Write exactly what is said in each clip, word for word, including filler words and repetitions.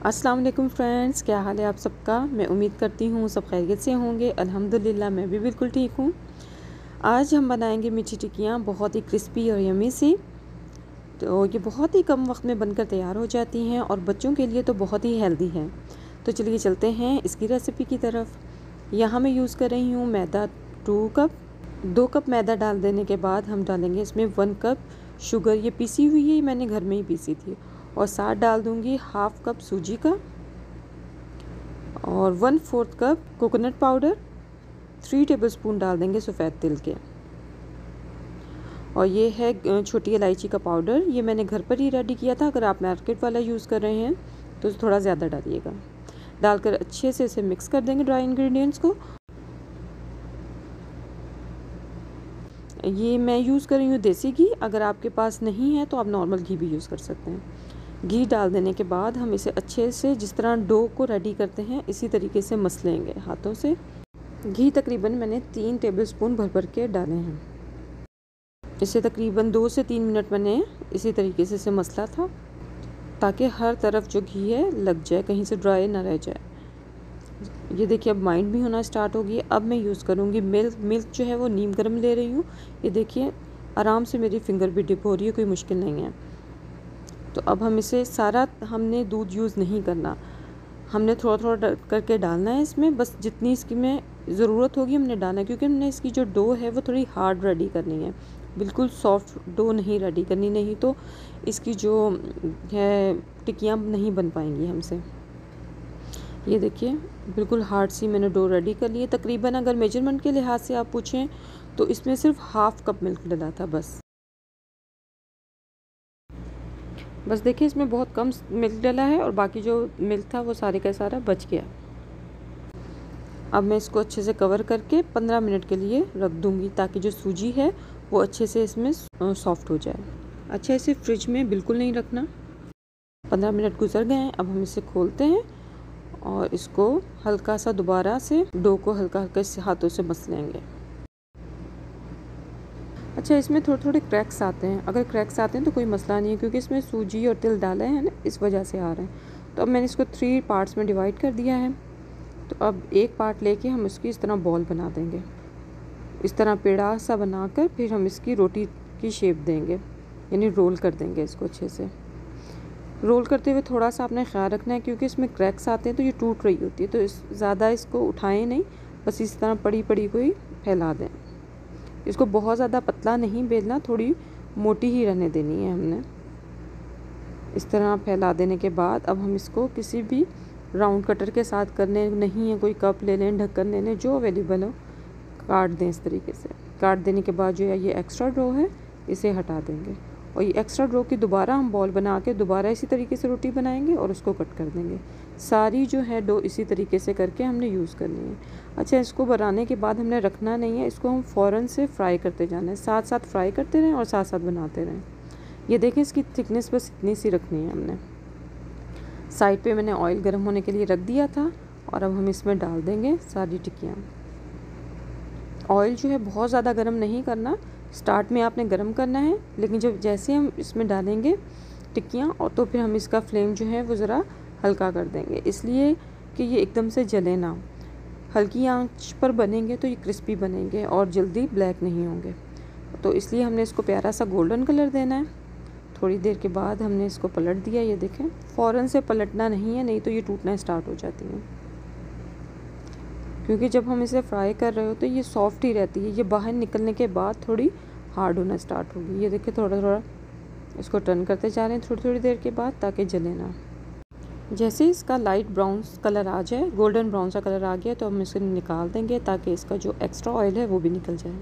अस्सलाम वालेकुम फ्रेंड्स, क्या हाल है आप सबका। मैं उम्मीद करती हूँ सब खैरियत से होंगे। अल्हम्दुलिल्लाह मैं भी बिल्कुल ठीक हूँ। आज हम बनाएंगे मीठी टिक्कियाँ, बहुत ही क्रिस्पी और यमी सी। तो ये बहुत ही कम वक्त में बनकर तैयार हो जाती हैं और बच्चों के लिए तो बहुत ही हेल्दी है। तो चलिए चलते हैं इसकी रेसिपी की तरफ। यहाँ मैं यूज़ कर रही हूँ मैदा टू कप। दो कप मैदा डाल देने के बाद हम डालेंगे इसमें वन कप शुगर। ये पीसी हुई है, मैंने घर में ही पीसी थी। और साथ डाल दूंगी हाफ कप सूजी का और one fourth cup coconut powder. Three tablespoon डाल देंगे सफ़ेद तिल के। और ये है छोटी इलायची का पाउडर, ये मैंने घर पर ही रेडी किया था। अगर आप मार्केट वाला यूज़ कर रहे हैं तो थोड़ा ज़्यादा डालिएगा। डालकर अच्छे से इसे मिक्स कर देंगे ड्राई इंग्रेडिएंट्स को। ये मैं यूज़ कर रही हूँ देसी घी, अगर आपके पास नहीं है तो आप नॉर्मल घी भी यूज़ कर सकते हैं। घी डाल देने के बाद हम इसे अच्छे से, जिस तरह डो को रेडी करते हैं इसी तरीके से मस लेंगे हाथों से। घी तकरीबन मैंने तीन टेबलस्पून भर भर के डाले हैं। इसे तकरीबन दो से तीन मिनट मैंने इसी तरीके से इसे मसला था, ताकि हर तरफ जो घी है लग जाए, कहीं से ड्राई ना रह जाए। ये देखिए अब माइंड भी होना स्टार्ट होगी। अब मैं यूज़ करूँगी मिल्क। मिल्क जो है वो नीम गर्म ले रही हूँ। ये देखिए आराम से मेरी फिंगर भी डिप हो रही है, कोई मुश्किल नहीं है। तो अब हम इसे सारा, हमने दूध यूज़ नहीं करना, हमने थोड़ा थोड़ा करके डालना है इसमें। बस जितनी इसकी में ज़रूरत होगी हमने डालना है, क्योंकि हमने इसकी जो डो है वो थोड़ी हार्ड रेडी करनी है, बिल्कुल सॉफ्ट डो नहीं रेडी करनी, नहीं तो इसकी जो है टिक्कियाँ नहीं बन पाएंगी हमसे। ये देखिए बिल्कुल हार्ड सी मैंने डो रेडी कर ली है। तकरीबन अगर मेजरमेंट के लिहाज से आप पूछें तो इसमें सिर्फ हाफ कप मिल्क डाला था बस। बस देखिए इसमें बहुत कम मिल्क डाला है और बाकी जो मिल्क था वो सारे का सारा बच गया। अब मैं इसको अच्छे से कवर करके पंद्रह मिनट के लिए रख दूंगी, ताकि जो सूजी है वो अच्छे से इसमें सॉफ्ट हो जाए। अच्छा, इसे फ्रिज में बिल्कुल नहीं रखना। पंद्रह मिनट गुजर गए हैं। अब हम इसे खोलते हैं और इसको हल्का सा दोबारा से डो को हल्का हल्का से हाथों से मस लेंगे। अच्छा, इसमें थोड़े थोड़े क्रैक्स आते हैं। अगर क्रैक्स आते हैं तो कोई मसला नहीं है, क्योंकि इसमें सूजी और तिल डाला है ना, इस वजह से आ रहे हैं। तो अब मैंने इसको थ्री पार्ट्स में डिवाइड कर दिया है। तो अब एक पार्ट लेके हम इसकी इस तरह बॉल बना देंगे, इस तरह पेड़ा सा बनाकर फिर हम इसकी रोटी की शेप देंगे, यानी रोल कर देंगे इसको अच्छे से। रोल करते हुए थोड़ा सा आपने ख्याल रखना है, क्योंकि इसमें क्रैक्स आते हैं तो ये टूट रही होती है। तो इस ज़्यादा इसको उठाएं नहीं, बस इस तरह पड़ी पड़ी को ही फैला दें। इसको बहुत ज़्यादा पतला नहीं बेलना, थोड़ी मोटी ही रहने देनी है हमने। इस तरह फैला देने के बाद अब हम इसको किसी भी राउंड कटर के साथ करने नहीं है, कोई कप ले लें, ढक्कन ले लें, जो अवेलेबल हो, काट दें इस तरीके से। काट देने के बाद जो है ये एक्स्ट्रा डो है इसे हटा देंगे, और ये एक्स्ट्रा डो की दोबारा हम बॉल बना के दोबारा इसी तरीके से रोटी बनाएंगे और उसको कट कर देंगे। सारी जो है डो इसी तरीके से करके हमने यूज़ करनी है। अच्छा, इसको बनाने के बाद हमने रखना नहीं है, इसको हम फ़ौरन से फ्राई करते जाना है। साथ साथ फ्राई करते रहें और साथ साथ बनाते रहें। ये देखें इसकी थिकनेस बस इतनी सी रखनी है हमने। साइड पे मैंने ऑयल गर्म होने के लिए रख दिया था और अब हम इसमें डाल देंगे सारी टिक्कियाँ। ऑयल जो है बहुत ज़्यादा गर्म नहीं करना, स्टार्ट में आपने गर्म करना है, लेकिन जब जैसे हम इसमें डालेंगे टिक्कियाँ और तो फिर हम इसका फ्लेम जो है वो ज़रा हल्का कर देंगे, इसलिए कि ये एकदम से जले ना। हल्की आंच पर बनेंगे तो ये क्रिस्पी बनेंगे और जल्दी ब्लैक नहीं होंगे। तो इसलिए हमने इसको प्यारा सा गोल्डन कलर देना है। थोड़ी देर के बाद हमने इसको पलट दिया। ये देखें फ़ौरन से पलटना नहीं है, नहीं तो ये टूटना स्टार्ट हो जाती है, क्योंकि जब हम इसे फ्राई कर रहे हो तो ये सॉफ्ट ही रहती है। ये बाहर निकलने के बाद थोड़ी हार्ड होना स्टार्ट होगी। ये देखिए थोड़ा थोड़ा इसको टर्न करते जा रहे हैं थोड़ी थोड़ी देर के बाद, ताकि जले ना। जैसे इसका लाइट ब्राउन कलर आ जाए, गोल्डन ब्राउन सा कलर आ गया, तो हम इसे निकाल देंगे, ताकि इसका जो एक्स्ट्रा ऑयल है वो भी निकल जाए।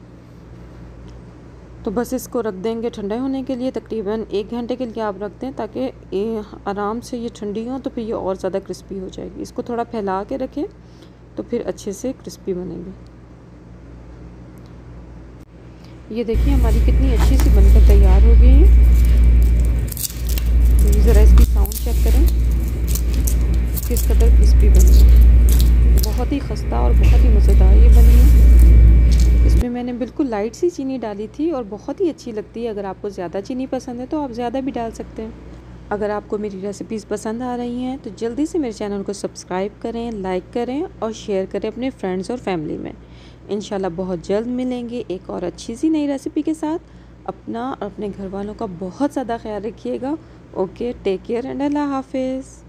तो बस इसको रख देंगे ठंडा होने के लिए। तकरीबन एक घंटे के लिए आप रख दें, ताकि आराम से ये ठंडी हो, तो फिर ये और ज़्यादा क्रिस्पी हो जाएगी। इसको थोड़ा फैला के रखें तो फिर अच्छे से क्रिस्पी बनेंगे। ये देखिए हमारी कितनी अच्छी सी बनकर तैयार हो गई है। तो ज़रा इसकी साउंड चेक करें, किस कदर क्रिस्पी बनी है। बहुत ही खस्ता और बहुत ही मज़ेदार ये बनी है। इसमें मैंने बिल्कुल लाइट सी चीनी डाली थी और बहुत ही अच्छी लगती है। अगर आपको ज़्यादा चीनी पसंद है तो आप ज़्यादा भी डाल सकते हैं। अगर आपको मेरी रेसिपीज़ पसंद आ रही हैं तो जल्दी से मेरे चैनल को सब्सक्राइब करें, लाइक करें और शेयर करें अपने फ्रेंड्स और फैमिली में। इंशाल्लाह बहुत जल्द मिलेंगे एक और अच्छी सी नई रेसिपी के साथ। अपना और अपने घर वालों का बहुत ज़्यादा ख्याल रखिएगा। ओके, टेक केयर एंड अल्लाह हाफिज़।